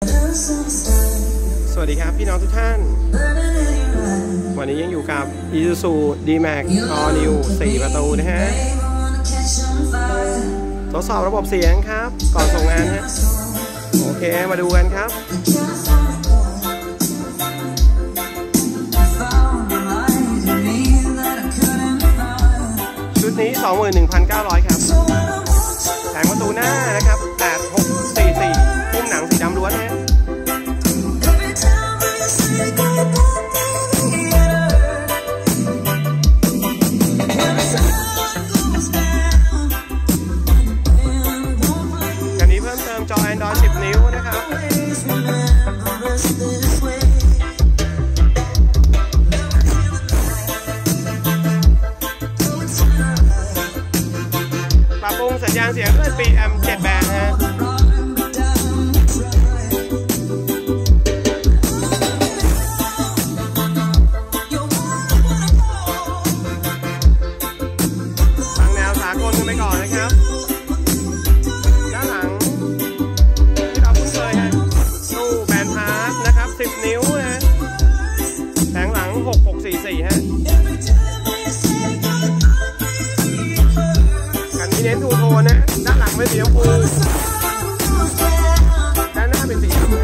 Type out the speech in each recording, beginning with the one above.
สวัสดีครับพี่น้องทุกท่านวันนี้ยังอยู่กับ Isuzu D-Max All New 4 ประตูนะฮะทดสอบระบบเสียงครับก่อนส่งงานฮะโอเคมาดูกันครับชุดนี้ 21,900 ครับแผงประตูหน้านะครับ8644พุ่มหนังสีดำล้วนฮะกันนี้เพิ่มเติมจอ Android 10 นิ้วนะครับปรับปรุงสัญญาณเสียงด้วย PM 7 แบนด์ฮะฟังแนวสากลกันไปก่อนนะครับด้านหลังที่เราคุ้นเคยฮะตู้แบนพาร์ทนะครับ10 นิ้วนะแผงหลัง6644ฮะกันนี้เน้นทูโทนนะด้านหลังเป็นสีชมพูด้านหน้าเป็นสีดำ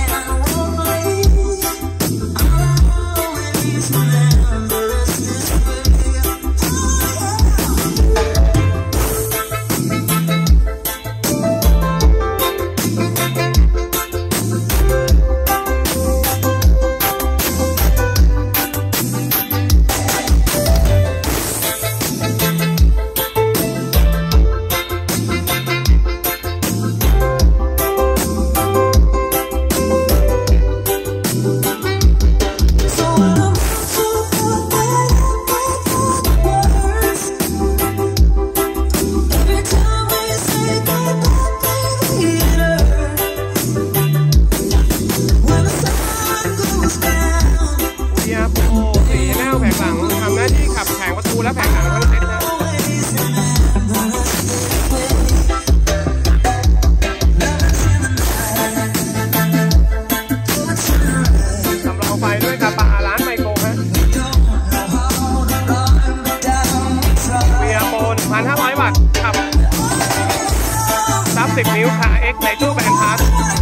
แผงหลังทำหน้าที่ขับแผงประตูและแผงหลังทั้งเซตนะสำรองไฟด้วยกระบะร้านไมโครฮะเวียโปน 1,500 วัตต์ขับซับ 10 นิ้วขาXในตู้แบนพาร์ท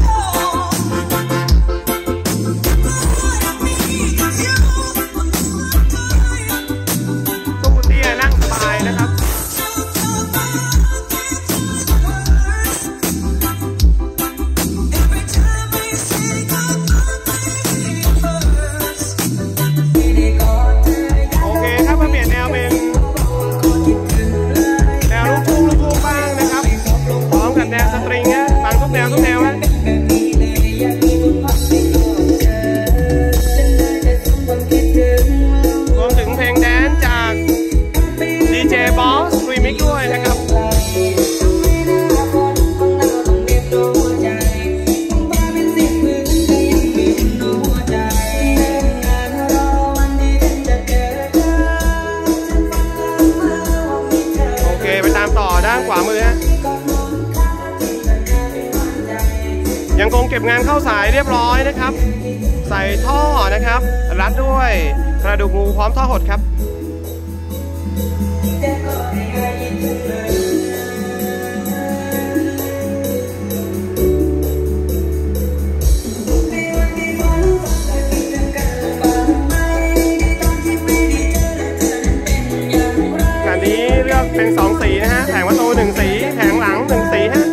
นะครับโอเคครับมาเปลี่ยนแนวเป็นแนวลูกทุ่งบ้างนะครับพร้อมกับแนวสตริงนะฟังทุกแนวฮะรวมถึงเพลงแดนจาก DJ Boss Remix ด้วยนะครับโอเคไปตามต่อด้านขวามือฮะยังคงเก็บงานเข้าสายเรียบร้อยนะครับใส่ท่อนะครับรัดด้วยกระดูกงูพร้อมท่อหดครับการนี้เลือกเป็น2สีนะฮะแผงประตู1สีแผงหลัง1สีฮะ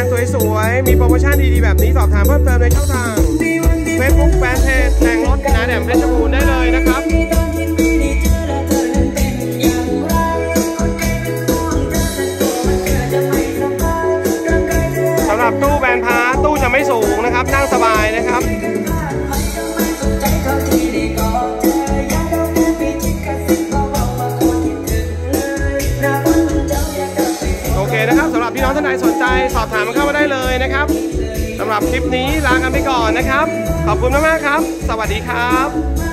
สวยๆมีโปรโมชั่นดีๆแบบนี้สอบถามเพิ่มเติมในช่องทาง Facebook แฟนเพจแต่งรถนาแดมเพชรบูรณ์ได้เลยนะครับสำหรับตู้แบนพาร์ทตู้จะไม่สูงนะครับนั่งสบายนะครับโอเคนะครับสำหรับพี่น้องท่านใดสนใจสอบถามเข้ามาได้เลยนะครับสำหรับคลิปนี้ลากันไปก่อนนะครับขอบคุณมากๆครับสวัสดีครับ